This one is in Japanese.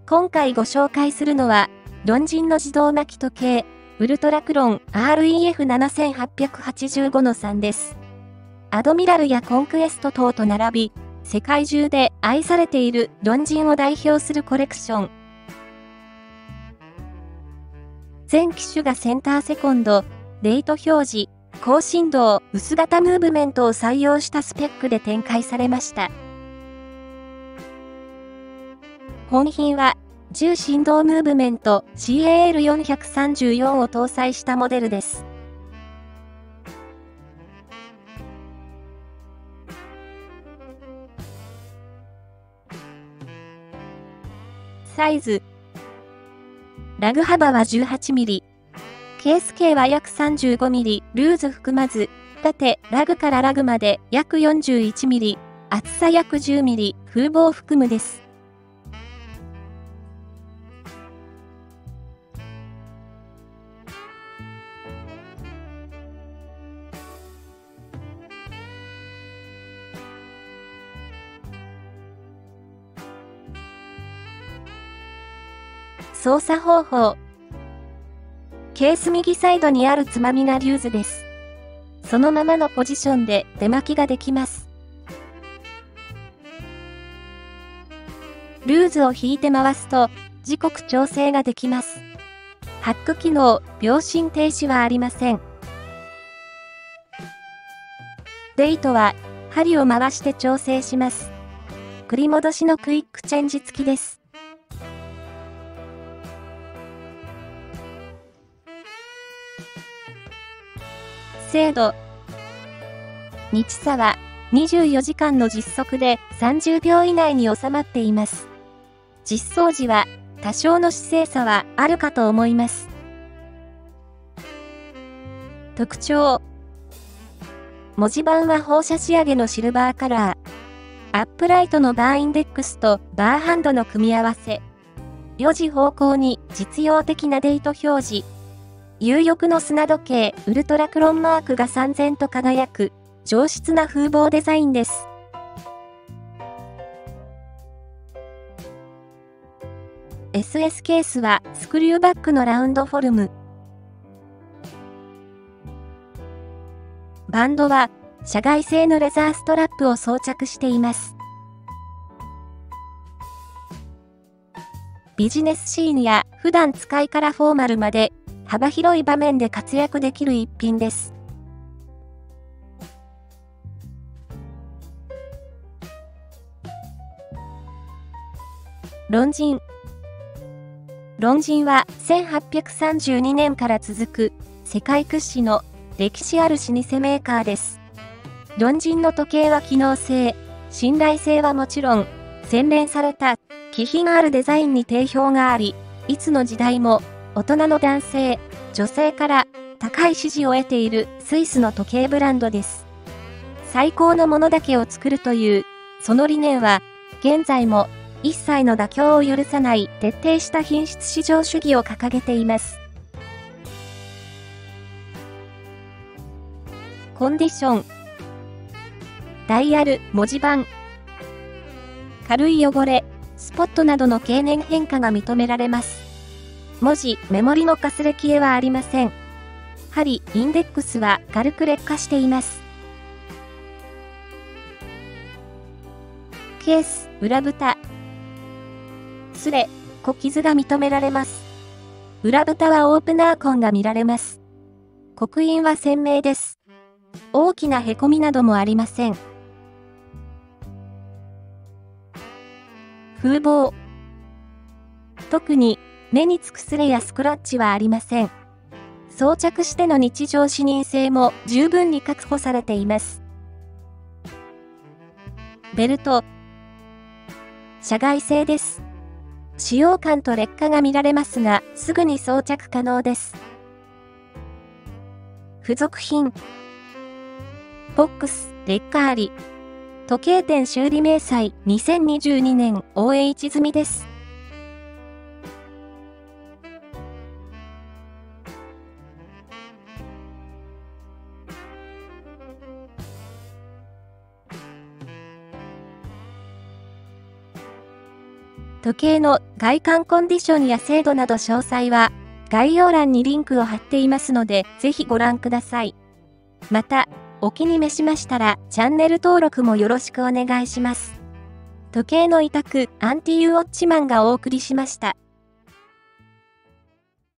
今回ご紹介するのは、ロンジンの自動巻き時計、ウルトラクロン REF7885 の3です。アドミラルやコンクエスト等と並び、世界中で愛されているロンジンを代表するコレクション。全機種がセンターセコンド、デート表示、高振動、薄型ムーブメントを採用したスペックで展開されました。本品は、重振動ムーブメント CAL434 を搭載したモデルです。サイズ。ラグ幅は 18mm。ケース径は約 35mm、ルーズ含まず、縦、ラグからラグまで約 41mm、厚さ約 10mm、風防含むです。操作方法。ケース右サイドにあるつまみがリューズです。そのままのポジションで出巻きができます。ルーズを引いて回すと、時刻調整ができます。ハック機能、秒針停止はありません。デイトは、針を回して調整します。繰り戻しのクイックチェンジ付きです。精度。日差は24時間の実測で30秒以内に収まっています。実装時は多少の姿勢差はあるかと思います。特徴。文字盤は放射仕上げのシルバーカラー。アップライトのバーインデックスとバーハンドの組み合わせ。4時方向に実用的なデート表示。有翼の砂時計ウルトラクロンマークが燦然と輝く上質な風防デザインです。SS ケースはスクリューバックのラウンドフォルム。バンドは社外製のレザーストラップを装着しています。ビジネスシーンや普段使いからフォーマルまで幅広い場面で活躍できる一品です。ロンジン。ロンジンは1832年から続く世界屈指の歴史ある老舗メーカーです。ロンジンの時計は機能性、信頼性はもちろん、洗練された気品あるデザインに定評があり、いつの時代も大人の男性、女性から高い支持を得ているスイスの時計ブランドです。最高のものだけを作るという、その理念は、現在も一切の妥協を許さない徹底した品質至上主義を掲げています。コンディション。ダイヤル、文字盤。軽い汚れ、スポットなどの経年変化が認められます。文字、メモリのかすれ消えはありません。針、インデックスは軽く劣化しています。ケース、裏蓋。すれ、小傷が認められます。裏蓋はオープナー痕が見られます。刻印は鮮明です。大きなへこみなどもありません。風防。特に目につくすれやスクラッチはありません。装着しての日常視認性も十分に確保されています。ベルト。社外製です。使用感と劣化が見られますが、すぐに装着可能です。付属品。ボックス、劣化あり。時計店修理明細2022年 OH 済みです。 時計の外観コンディションや精度など詳細は、概要欄にリンクを貼っていますので、ぜひご覧ください。また、お気に召しましたら、チャンネル登録もよろしくお願いします。時計の委託、アンティウォッチマンがお送りしました。